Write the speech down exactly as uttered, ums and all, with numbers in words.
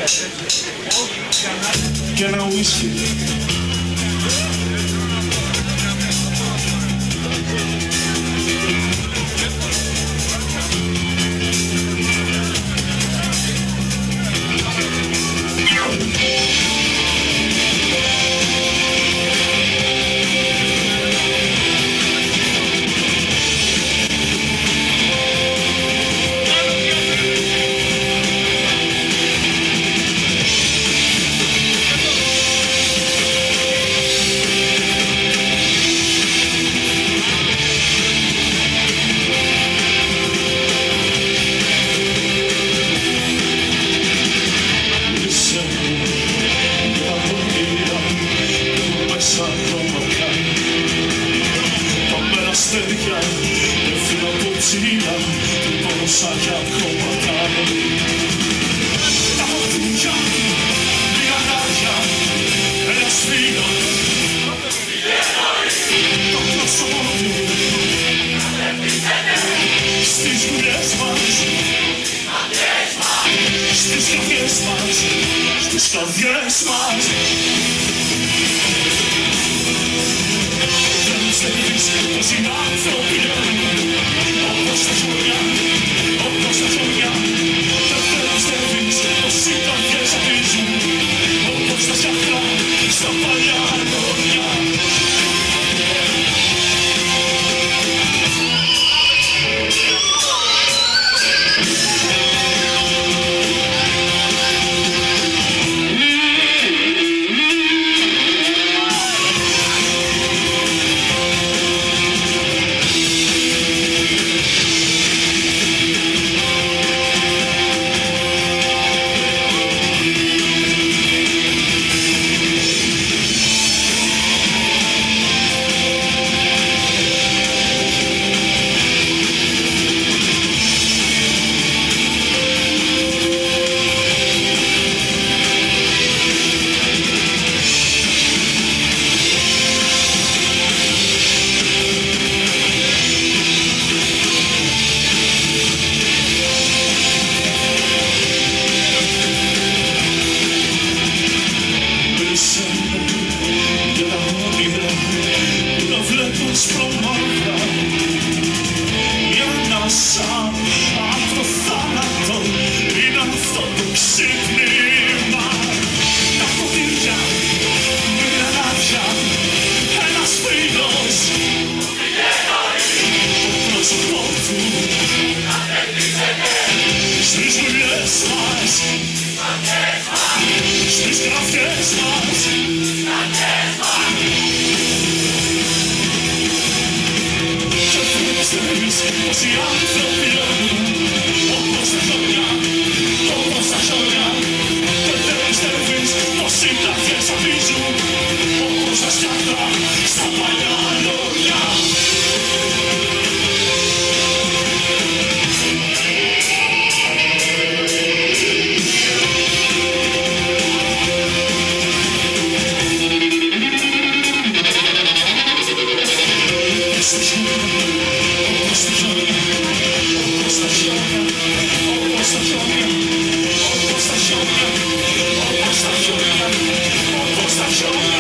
και ένα ουίσκι. Αστέρια, πέφτουν από ψηλά, δεν μπορούσα κι ακόμα κάνω. Τα ποτήρια, λιγανάρια, ένας φίλος, το πρόσωπο του, στις δουλειές μας, στις καρδιές μας, στις καρδιές μας. Πως είναι άνθρωποι όπως τα χωριά, όπως τα χωριά. Δεν πιστεύεις πως οι καρδιές απίζουν όπως τα σιαχτά στα παλιά λόγια. Σπρώμαυρα για να σαν απ' το θάνατο είναι αυτό το ξύπνημα. Τα ποτήρια με γρανάζια, ένας φίλος το πρόσωπό του στις δουλειές μας, στις καρδιές μας. Πως οι άνθρωποι όπως τα χωριά, όπως τα χωριά. Δεν πιστεύεις πως οι καρδιές απίζουν όπως τα σιαχτά στα παλιά λόγια. Show